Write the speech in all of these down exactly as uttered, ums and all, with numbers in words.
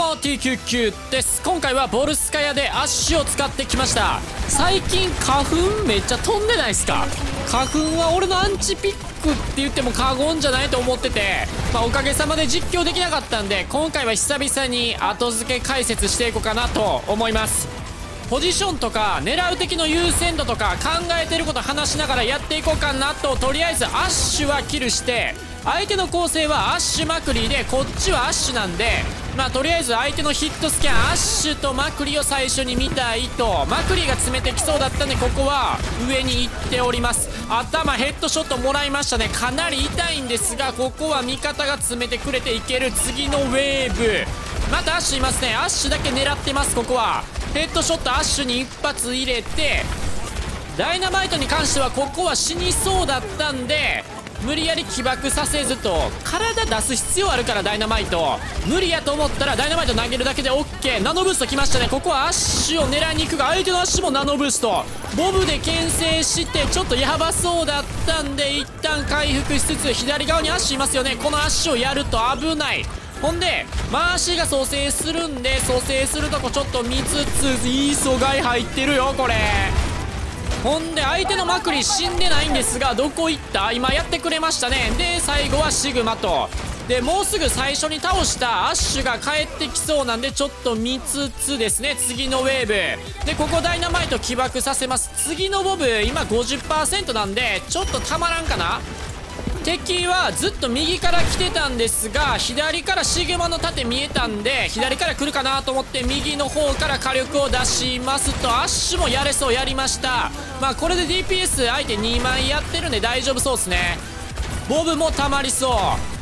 も ティーきゅうじゅうきゅう です。今回はボルスカヤでアッシュを使ってきました。最近花粉めっちゃ飛んでないですか？花粉は俺のアンチピックって言っても過言じゃないと思ってて、まあ、おかげさまで実況できなかったんで、今回は久々に後付け解説していこうかなと思います。ポジションとか狙う敵の優先度とか考えてること話しながらやっていこうかなと。とりあえずアッシュはキルして、相手の構成はアッシュまくりでこっちはアッシュなんで、まあとりあえず相手のヒットスキャンアッシュとまくりを最初に見たいと。まくりが詰めてきそうだったんで、ここは上に行っております。頭ヘッドショットもらいましたね。かなり痛いんですが、ここは味方が詰めてくれていける。次のウェーブ、またアッシュいますね。アッシュだけ狙ってます。ここはヘッドショットアッシュに一発入れて、ダイナマイトに関してはここは死にそうだったんで、無理やり起爆させずと。体出す必要あるから、ダイナマイト無理やと思ったらダイナマイト投げるだけで OK。 ナノブーストきましたね。ここはアッシュを狙いに行くが、相手のアッシュもナノブーストボブで牽制して、ちょっとヤバそうだったんで一旦回復しつつ、左側にアッシュいますよね。このアッシュをやると危ない。ほんで回しが蘇生するんで、蘇生するとこちょっと見つつ、いい阻害入ってるよこれ。ほんで相手のマクリ死んでないんですが、どこ行った？今やってくれましたね。で最後はシグマと。でもうすぐ最初に倒したアッシュが帰ってきそうなんで、ちょっと見つつですね。次のウェーブでここダイナマイト起爆させます。次のボブ今 ごじゅっパーセント なんで、ちょっとたまらんかな。敵はずっと右から来てたんですが、左からシグマの盾見えたんで、左から来るかなと思って右の方から火力を出しますと、アッシュもやれそう。やりました。まあこれで ディーピーエス 相手にまいやってるんで大丈夫そうですね。ボブもたまりそう。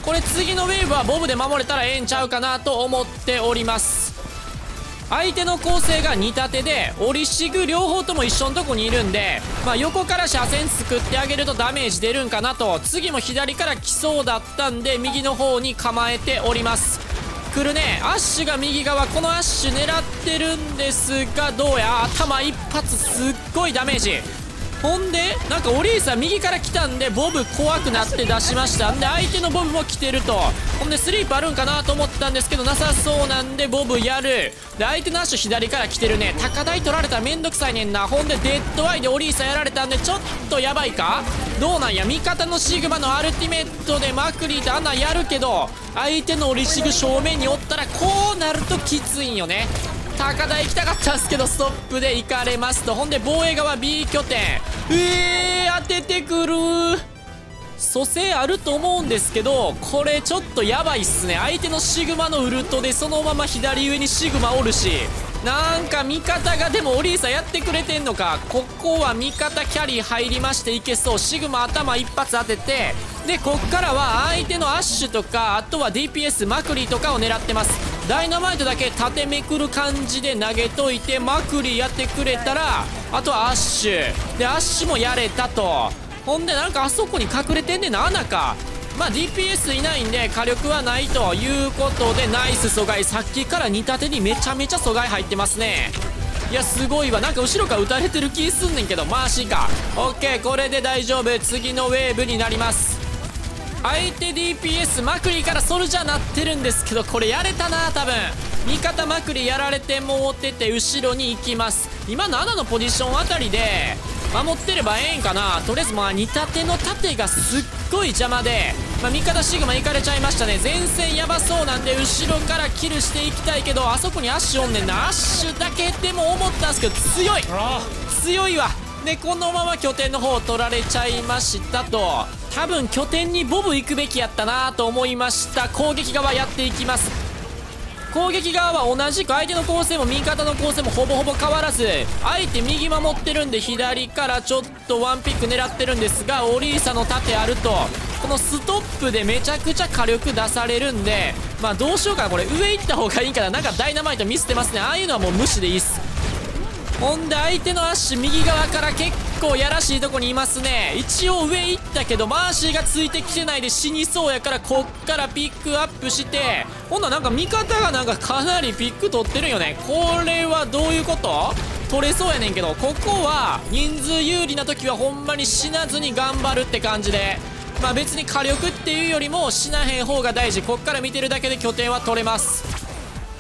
これ次のウェーブはボブで守れたらええんちゃうかなと思っております。相手の構成がに立てで、オリシグ両方とも一緒のとこにいるんで、まあ、横から車線作ってあげるとダメージ出るんかなと。次も左から来そうだったんで右の方に構えております。来るね。アッシュが右側、このアッシュ狙ってるんですが、どうや頭一発すっごいダメージ。ほんでなんかオリーサ右から来たんで、ボブ怖くなって出しましたんで、相手のボブも来てると。ほんでスリープあるんかなと思ったんですけど、なさそうなんでボブやる。で相手のアッシュ左から来てるね。高台取られたらめんどくさいねんな。ほんでデッドアイでオリーサやられたんで、ちょっとやばいか。どうなんや。味方のシグマのアルティメットでマクリーとアナやるけど、相手のオリシグ正面におったらこうなるときついんよね。高台行きたかったんですけどストップで行かれますと。ほんで防衛側 B 拠点、えー、当ててくる。蘇生あると思うんですけど、これちょっとやばいっすね。相手のシグマのウルトでそのまま左上にシグマおるし、なんか味方がでもオリーサやってくれてんのか。ここは味方キャリー入りましていけそう。シグマ頭一発当てて、でこっからは相手のアッシュとか、あとは ディーピーエス マクリーとかを狙ってます。ダイナマイトだけ縦めくる感じで投げといて、マクリーやってくれたら、あとはアッシュでアッシュもやれたと。ほんでなんかあそこに隠れてんねんな、穴か。まあ ディーピーエス いないんで火力はないということで、ナイス阻害。さっきからに立てにめちゃめちゃ阻害入ってますね。いやすごいわ。なんか後ろから撃たれてる気すんねんけど、マーシーか。オッケー、これで大丈夫。次のウェーブになります。相手 ディーピーエス マクリーからソルジャーなってるんですけど、これやれたな多分。味方マクリーやられてもうてて後ろに行きます。今ななのポジションあたりで守ってればええんかな。とりあえずまあに立ての盾がすっごい邪魔で、まあ、味方シグマ行かれちゃいましたね。前線やばそうなんで後ろからキルしていきたいけど、あそこにアッシュおんねんな。アッシュだけでも思ったんですけど、強い強いわ。でこのまま拠点の方取られちゃいましたと。多分拠点にボブ行くべきやったなと思いました。攻撃側やっていきます。攻撃側は同じく相手の構成も味方の構成もほぼほぼ変わらず、相手右守ってるんで左からちょっとワンピック狙ってるんですが、オリーサの盾あると、このストップでめちゃくちゃ火力出されるんで、まあどうしようかな。これ上行った方がいいから、なんかダイナマイト見捨てますね。ああいうのはもう無視でいいっす。ほんで相手のアッシュ右側から結構やらしいとこにいますね。一応上行ったけどマーシーがついてきてないで死にそうやから、こっからピックアップして、ほんならなんか味方がなんかかなりピック取ってるよね。これはどういうこと？取れそうやねんけど、ここは人数有利な時はほんまに死なずに頑張るって感じで、まあ別に火力っていうよりも死なへん方が大事。こっから見てるだけで拠点は取れます。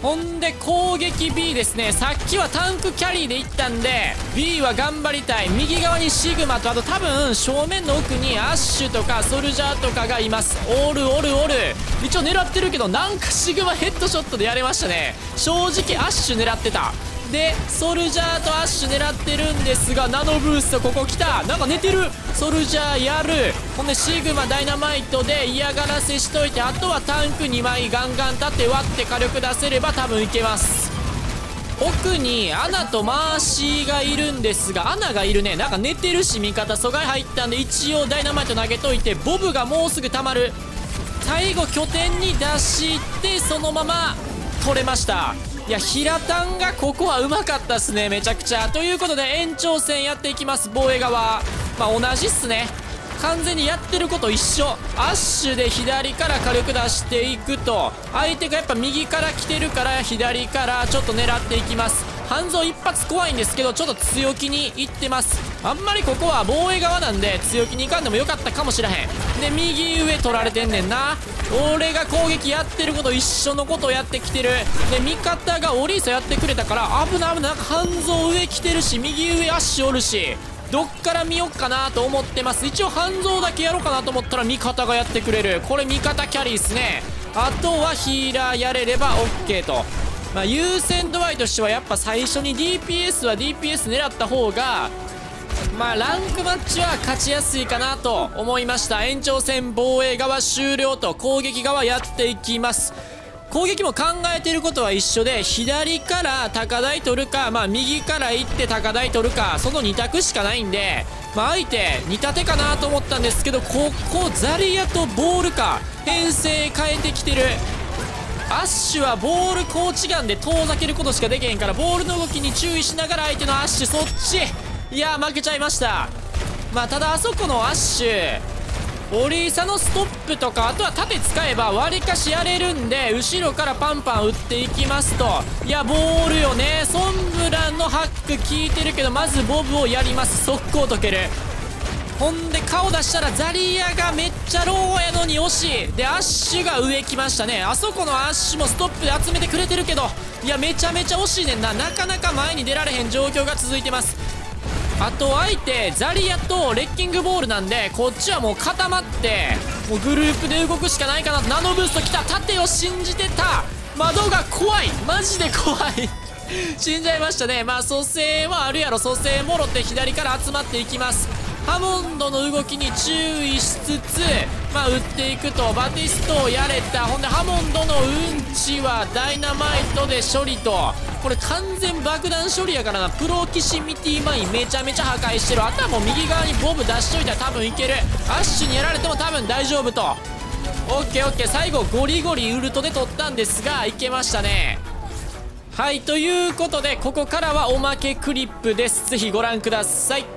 ほんで攻撃 B ですね。さっきはタンクキャリーでいったんで B は頑張りたい。右側にシグマと、あと多分正面の奥にアッシュとかソルジャーとかがいます。おるおるおる。一応狙ってるけどなんかシグマヘッドショットでやれましたね。正直アッシュ狙ってた。でソルジャーとアッシュ狙ってるんですが、ナノブーストここ来た。なんか寝てる。ソルジャーやる。ほんでシグマダイナマイトで嫌がらせしといて、あとはタンクにまいガンガン立って割って火力出せれば多分いけます。奥にアナとマーシーがいるんですが、アナがいるね。なんか寝てるし、味方阻害入ったんで一応ダイナマイト投げといて、ボブがもうすぐ溜まる。最後拠点に出してそのまま取れました。いや平坦がここはうまかったっすね、めちゃくちゃ。ということで延長戦やっていきます。防衛側まあ同じっすね。完全にやってること一緒。アッシュで左から火力出していくと、相手がやっぱ右から来てるから左からちょっと狙っていきます。半蔵一発怖いんですけどちょっと強気にいってます。あんまりここは防衛側なんで強気にいかんでもよかったかもしれへん。で右上取られてんねんな。俺が攻撃やってること一緒のことをやってきてる。で味方がオリーサやってくれたから危ない危ない。なんか半蔵上来てるし右上アッシュおるし、どっから見よっかなと思ってます。一応半蔵だけやろうかなと思ったら味方がやってくれる。これ味方キャリーっすね。あとはヒーラーやれれば OK と。まあ優先度合いとしてはやっぱ最初に ディーピーエス は ディーピーエス 狙った方がまあランクマッチは勝ちやすいかなと思いました。延長戦防衛側終了と攻撃側やっていきます。攻撃も考えてることは一緒で、左から高台取るか、まあ右から行って高台取るか、そのに択しかないんで、まあ相手に立てかなと思ったんですけど、ここザリアとボールか編成変えてきてる。アッシュはボールコーチガンで遠ざけることしかできへんから、ボールの動きに注意しながら相手のアッシュそっち、いや負けちゃいました。まあただあそこのアッシュオリーサのストップとか、あとは盾使えばわりかしやれるんで、後ろからパンパン打っていきますと。いやボールよね。ソンブランのハック効いてるけど、まずボブをやります。速攻解ける。ほんで顔出したらザリアがめっちゃローやのに惜しい。でアッシュが上来ましたね。あそこのアッシュもストップで集めてくれてるけど、いやめちゃめちゃ惜しいねんな。なかなか前に出られへん状況が続いてます。あと相手ザリアとレッキングボールなんで、こっちはもう固まってもうグループで動くしかないかな。ナノブースト来た。盾を信じてた。窓が怖い、マジで怖い死んじゃいましたね。まあ蘇生はあるやろ。蘇生もろって左から集まっていきます。ハモンドの動きに注意しつつ、まあ打っていくと。バティストをやれた。ほんでハモンドのうんちはダイナマイトで処理と。これ完全爆弾処理やからな。プロキシミティマインめちゃめちゃ破壊してる。あとはもう右側にボブ出しといたら多分いける。アッシュにやられても多分大丈夫と。オッケーオッケー。最後ゴリゴリウルトで取ったんですがいけましたね。はい、ということでここからはおまけクリップです。ぜひご覧ください。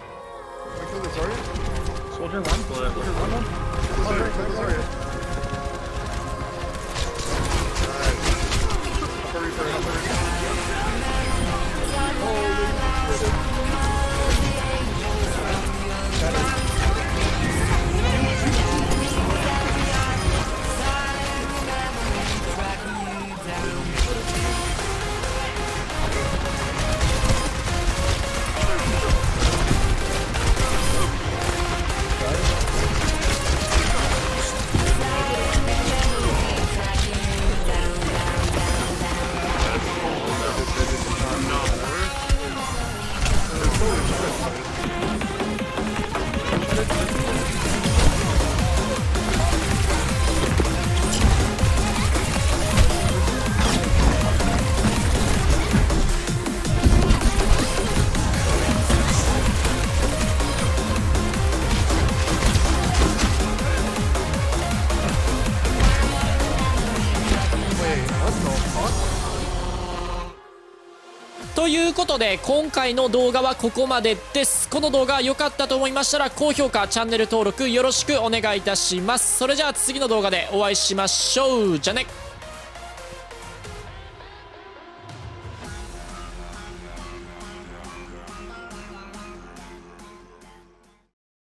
ということで今回の動画はここまでです。この動画良かったと思いましたら高評価、チャンネル登録よろしくお願いいたします。それじゃあ次の動画でお会いしましょう。じゃあね。